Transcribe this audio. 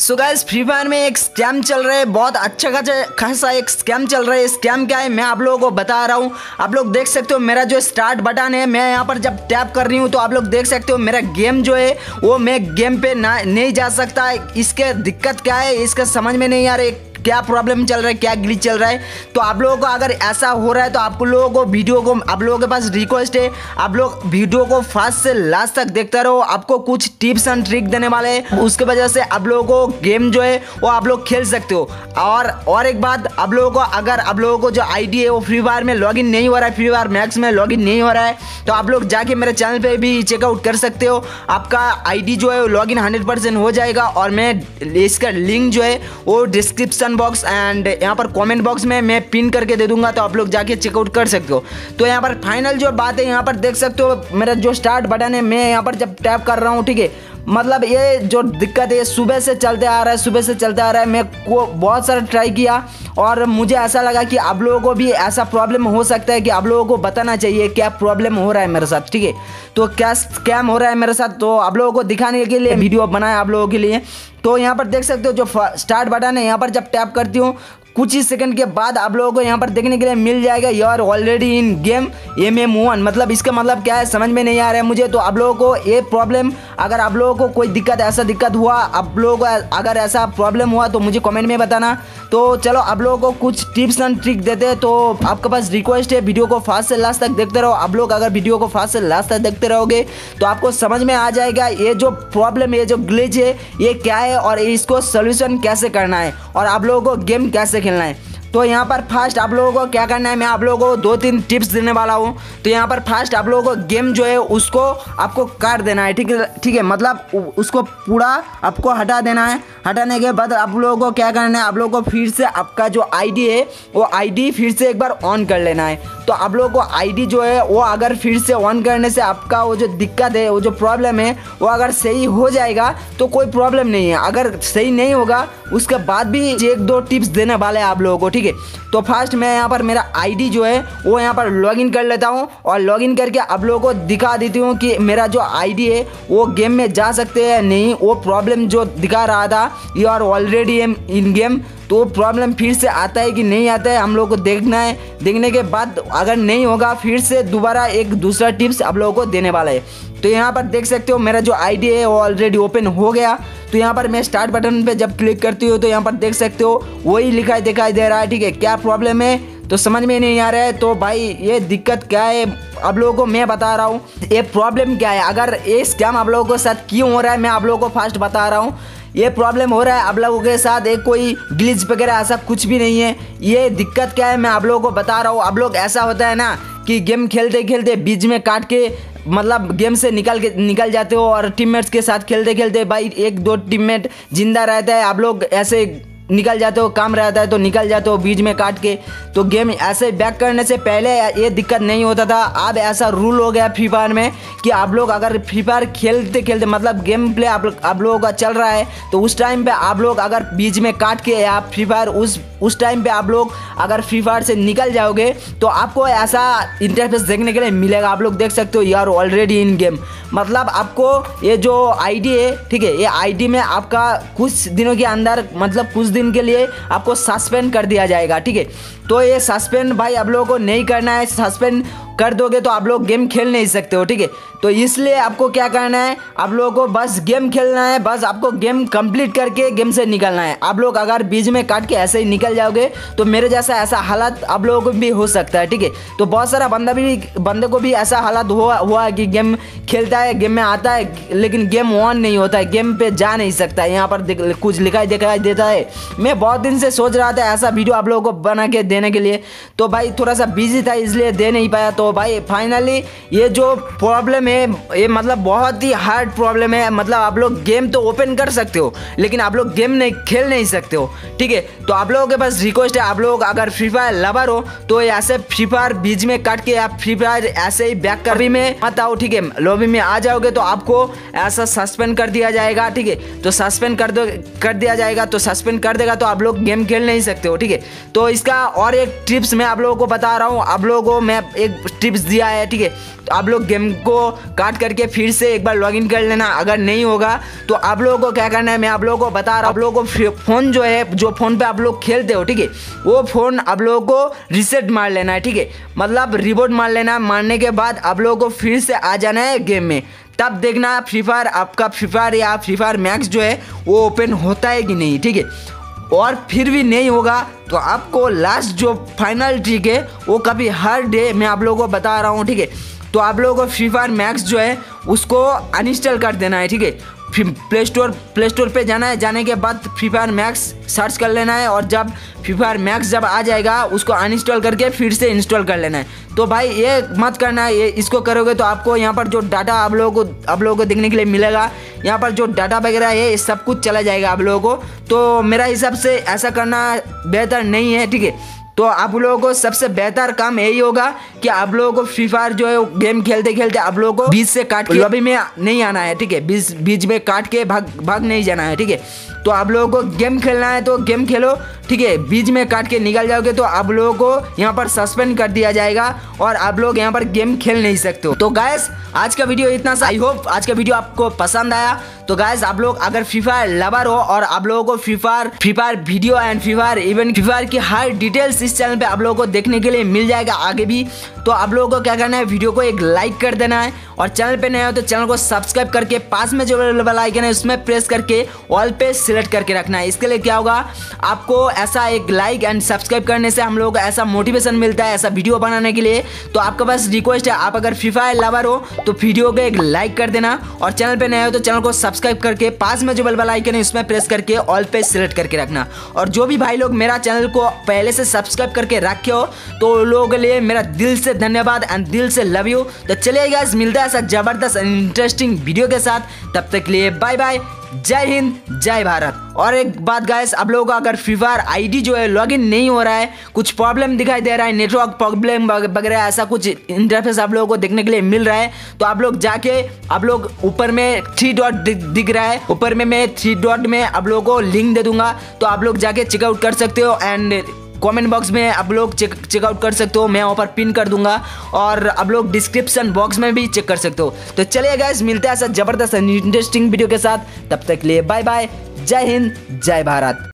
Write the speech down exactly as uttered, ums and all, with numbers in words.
So guys free fire में एक scam चल रहा है, बहुत अच्छा खासा खासा एक स्कैम चल रहा है। स्कैम क्या है मैं आप लोगों को बता रहा हूँ। आप लोग देख सकते हो मेरा जो स्टार्ट बटन है, मैं यहाँ पर जब टैप कर रही हूँ तो आप लोग देख सकते हो मेरा गेम जो है वो मैं गेम पे ना नहीं जा सकता। इसके दिक्कत क्या है इसका समझ में नहीं आ रहा है, क्या प्रॉब्लम चल रहा है, क्या ग्लिच चल रहा है। तो आप लोगों को अगर ऐसा हो रहा है तो आप लोगों को वीडियो को आप लोगों के पास रिक्वेस्ट है, आप लोग वीडियो को फर्स्ट से लास्ट तक देखते रहो। आपको कुछ टिप्स एंड ट्रिक देने वाले हैं, उसके वजह से आप लोगों को गेम जो है वो आप लोग खेल सकते हो। और और एक बात, आप लोगों को अगर आप लोगों को जो आईडी है वो फ्री फायर में लॉगिन नहीं हो रहा है, फ्री फायर मैक्स में लॉगिन नहीं हो रहा है, तो आप लोग जाके मेरे चैनल पे भी चेकआउट कर सकते हो। आपका आईडी जो है लॉगिन हंड्रेड परसेंट हो जाएगा और मैं इसका लिंक जो है वो डिस्क्रिप्शन बॉक्स एंड यहाँ पर कमेंट बॉक्स में मैं पिन करके दे दूंगा, तो आप लोग जाके चेकआउट कर सकते हो। तो यहाँ पर फाइनल जो बात है, यहाँ पर देख सकते हो मेरा जो स्टार्ट बटन है, मैं यहाँ पर जब टैप कर रहा हूँ, ठीक है, मतलब ये जो दिक्कत है सुबह से चलते आ रहा है, सुबह से चलते आ रहा है। मैं को बहुत सारा ट्राई किया और मुझे ऐसा लगा कि आप लोगों को भी ऐसा प्रॉब्लम हो सकता है कि आप लोगों को बताना चाहिए क्या प्रॉब्लम हो रहा है मेरे साथ, ठीक है। तो क्या स्कैम हो रहा है मेरे साथ, तो आप लोगों को दिखाने के लिए वीडियो बनाया आप लोगों के लिए। तो यहाँ पर देख सकते हो जो स्टार्ट बटन है, यहाँ पर जब टैप करती हूँ कुछ ही सेकंड के बाद आप लोगों को यहाँ पर देखने के लिए मिल जाएगा you are already in game M M one. मतलब इसका मतलब क्या है समझ में नहीं आ रहा है मुझे। तो आप लोगों को ये प्रॉब्लम, अगर आप लोगों को कोई दिक्कत ऐसा दिक्कत हुआ, आप लोगों को अगर ऐसा प्रॉब्लम हुआ तो मुझे कमेंट में बताना। तो चलो आप लोगों को कुछ टिप्स एंड ट्रिक देते हैं। तो आपके पास रिक्वेस्ट है वीडियो को फास्ट से लास्ट तक देखते रहो। आप लोग अगर वीडियो को फास्ट से लास्ट तक देखते रहोगे तो आपको समझ में आ जाएगा ये जो प्रॉब्लम, ये जो ग्लिच है ये क्या है और इसको सोल्यूशन कैसे करना है और आप लोगों को गेम कैसे खेलना है। तो यहाँ पर फर्स्ट आप लोगों को क्या करना है, मैं आप लोगों को दो तीन टिप्स देने वाला हूँ। तो यहाँ पर फर्स्ट आप लोगों को गेम जो है उसको आपको काट देना है, ठीक है ठीक है मतलब उसको पूरा आपको हटा देना है। हटाने के बाद आप लोगों को क्या करना है, आप लोगों को फिर से आपका जो आईडी है वो आईडी फिर से एक बार ऑन कर लेना है। तो आप लोगों को आईडी जो है वो अगर फिर से ऑन करने से आपका वो जो दिक्कत है, वो जो प्रॉब्लम है वो अगर सही हो जाएगा तो कोई प्रॉब्लम नहीं है। अगर सही नहीं होगा उसके बाद भी एक दो टिप्स देने वाले हैं आप लोगों को, ठीक है। तो फर्स्ट मैं यहाँ पर मेरा आईडी जो है वो यहाँ पर लॉगिन कर लेता हूँ और लॉगिन करके आप लोगों को दिखा देती हूँ कि मेरा जो आईडी है वो गेम में जा सकते हैं नहीं। वो प्रॉब्लम जो दिखा रहा था you are already in game, तो प्रॉब्लम फिर से आता है कि नहीं आता है हम लोग को देखना है। देखने के बाद अगर नहीं होगा फिर से दोबारा एक दूसरा टिप्स आप लोगों को देने वाला है। तो यहाँ पर देख सकते हो मेरा जो आईडी है वो ऑलरेडी ओपन हो गया। तो यहाँ पर मैं स्टार्ट बटन पे जब क्लिक करती हूँ तो यहाँ पर देख सकते हो वही लिखा दिखाई दे रहा है, ठीक है। क्या प्रॉब्लम है तो समझ में नहीं आ रहा है। तो भाई ये दिक्कत क्या है आप लोगों को मैं बता रहा हूँ, ये प्रॉब्लम क्या है। अगर ये स्कैम आप लोगों के साथ क्यों हो रहा है मैं आप लोगों को फर्स्ट बता रहा हूँ। ये प्रॉब्लम हो रहा है आप लोगों के साथ, एक कोई ग्लिच वगैरह ऐसा कुछ भी नहीं है। ये दिक्कत क्या है मैं आप लोगों को बता रहा हूँ। आप लोग ऐसा होता है ना कि गेम खेलते खेलते बीच में काट के मतलब गेम से निकल के निकल जाते हो और टीममेट्स के साथ खेलते खेलते भाई एक दो टीममेट जिंदा रहता है, आप लोग ऐसे निकल जाते हो, काम रहता है तो निकल जाते हो बीच में काट के। तो गेम ऐसे बैक करने से पहले ये दिक्कत नहीं होता था, अब ऐसा रूल हो गया फ्री फायर में कि आप लोग अगर फ्री फायर खेलते खेलते मतलब गेम प्ले आप, आप लोगों का चल रहा है तो उस टाइम पे आप लोग अगर बीच में काट के आप फ्री फायर उस उस टाइम पे आप लोग अगर फ्री फायर से निकल जाओगे तो आपको ऐसा इंटरफेस देखने के लिए मिलेगा। आप लोग देख सकते हो यार ऑलरेडी इन गेम, मतलब आपको ये जो आईडी है, ठीक है, ये आईडी में आपका कुछ दिनों के अंदर मतलब कुछ दिन के लिए आपको सस्पेंड कर दिया जाएगा, ठीक है। तो ये सस्पेंड भाई आप लोगों को नहीं करना है, सस्पेंड कर दोगे तो आप लोग गेम खेल नहीं सकते हो, ठीक है। तो इसलिए आपको क्या करना है, आप लोगों को बस गेम खेलना है, बस आपको गेम कंप्लीट करके गेम से निकलना है। आप लोग अगर बीच में काट के ऐसे ही निकल जाओगे तो मेरे जैसा ऐसा हालत आप लोगों को भी हो सकता है, ठीक है। तो बहुत सारा बंदा भी बंदे को भी ऐसा हालत हुआ हुआ कि गेम खेलता है, गेम में आता है लेकिन गेम ऑन नहीं होता है, गेम पे जा नहीं सकता है। यहाँ पर कुछ लिखाई दिखाई देता है। मैं बहुत दिन से सोच रहा था ऐसा वीडियो आप लोगों को बना के देने के लिए, तो भाई थोड़ा सा बिजी था इसलिए दे नहीं पाया। तो भाई फाइनली ये जो प्रॉब्लम है ये मतलब बहुत ही हार्ड प्रॉब्लम है। मतलब आप लोग गेम तो ओपन कर सकते हो लेकिन आप लोग गेम नहीं खेल नहीं सकते हो, ठीक है। तो आप लोगों के पास रिक्वेस्ट है, आप लोग अगर फ्री फायर लवर हो तो ऐसे फ्री फायर बीच में काट के आप फ्री फायर ऐसे ही बैक कर में मत आओ, ठीक है। लॉबी में आ जाओगे तो आपको ऐसा सस्पेंड कर दिया जाएगा, ठीक है। तो सस्पेंड कर दो कर दिया जाएगा तो सस्पेंड कर देगा तो आप लोग गेम खेल नहीं सकते हो, ठीक है। तो इसका और एक टिप्स मैं आप लोगों को बता रहा हूँ। आप लोगों को मैं एक टिप्स दिया है, ठीक है। तो आप लोग गेम को काट करके फिर से एक बार लॉगिन कर लेना। अगर नहीं होगा तो आप लोगों को क्या करना है, मैं आप लोगों को बता रहा हूँ। आप लोगों को फ़ोन जो है, जो फ़ोन पे आप लोग खेलते हो, ठीक है, वो फ़ोन आप लोगों को रिसेट मार लेना है, ठीक है, मतलब रिबोट मार लेना। मारने के बाद आप लोगों को फिर से आ जाना है गेम में। तब देखना फ्री फायर आपका फ्री फायर या फ्री फायर मैक्स जो है वो ओपन होता है कि नहीं, ठीक है। और फिर भी नहीं होगा तो आपको लास्ट जो फाइनल ट्रिक है वो कभी हर डे मैं आप लोगों को बता रहा हूँ, ठीक है। तो आप लोगों को फ्री फायर मैक्स जो है उसको अनइंस्टॉल कर देना है, ठीक है। फिर प्ले स्टोर प्ले स्टोर पर जाना है, जाने के बाद फ्री फायर मैक्स सर्च कर लेना है, और जब फ्री फायर मैक्स जब आ जाएगा उसको अनइंस्टॉल करके फिर से इंस्टॉल कर लेना है। तो भाई ये मत करना है, ये इसको करोगे तो आपको यहाँ पर जो डाटा आप लोगों को आप लोगों को देखने के लिए मिलेगा, यहाँ पर जो डाटा वगैरह है ये सब कुछ चला जाएगा आप लोगों को। तो मेरा हिसाब से ऐसा करना बेहतर नहीं है, ठीक है। तो आप लोगों को सबसे बेहतर काम यही होगा कि आप लोगों को फ्री फायर जो है गेम खेलते खेलते आप लोगों को बीच से काट के लॉबी में नहीं आना है, ठीक है, बीच बीच में काट के भाग भाग नहीं जाना है, ठीक है। तो आप लोगों को गेम खेलना है तो गेम खेलो, ठीक है। बीच में काट के निकल जाओगे तो आप लोगों को यहाँ पर सस्पेंड कर दिया जाएगा और आप लोग यहाँ पर गेम खेल नहीं सकते हो। तो गाइस आज का वीडियो इतना सा, आई होप आज का वीडियो आपको पसंद आया। तो गाइस आप लोग अगर फ्री फायर लवर हो और आप लोगों को Free Fire Free Fire video and Free Fire even Free Fire की हर डिटेल्स इस चैनल पे आप लोगों को देखने के लिए मिल जाएगा आगे भी। तो आप लोगों को क्या करना है, वीडियो को एक लाइक कर देना है, और चैनल पे नए हो तो चैनल को सब्सक्राइब करके पास में जो बेल आइकन है उसमें प्रेस करके ऑल पे सिलेक्ट करके रखना है। इसके लिए क्या होगा, आपको ऐसा एक लाइक एंड सब्सक्राइब करने से हम लोगों को ऐसा मोटिवेशन मिलता है ऐसा वीडियो बनाने के लिए। तो आपका बस रिक्वेस्ट है, आप अगर फ्री फायर लवर हो तो वीडियो को एक लाइक कर देना, और चैनल पे नए हो तो चैनल को सब्सक्राइब करके पास में जो बेल आइकन है उसमें प्रेस करके ऑल पे सिलेक्ट करके रखना। और जो भी भाई लोग मेरा चैनल को पहले से सब्सक्राइब करके रखे हो तो लोगों के लिए मेरा दिल से धन्यवाद एंड दिल से लव यू। तो चलिए गाइस मिलता है ऐसा जबरदस्त इंटरेस्टिंग वीडियो के साथ, तब तक के लिए बाय बाय, जय हिंद जय भारत। और एक बात गाइस, आप लोगों का अगर फ्री फायर आईडी जो है लॉगिन नहीं हो रहा है, कुछ प्रॉब्लम दिखाई दे रहा है, नेटवर्क प्रॉब्लम वगैरह ऐसा कुछ इंटरफेस आप लोगों को देखने के लिए मिल रहा है, तो आप लोग जाके आप लोग ऊपर में थ्री डॉट दिख रहा है, ऊपर में मैं थ्री डॉट में आप लोगों को लिंक दे दूंगा, तो आप लोग जाके चेकआउट कर सकते हो। एंड कमेंट बॉक्स में आप लोग चेक चेकआउट कर सकते हो, मैं वहाँ पर पिन कर दूंगा, और आप लोग डिस्क्रिप्शन बॉक्स में भी चेक कर सकते हो। तो चलिए गाइस मिलते हैं ऐसा जबरदस्त इंटरेस्टिंग वीडियो के साथ, तब तक के लिए बाय बाय, जय हिंद जय भारत।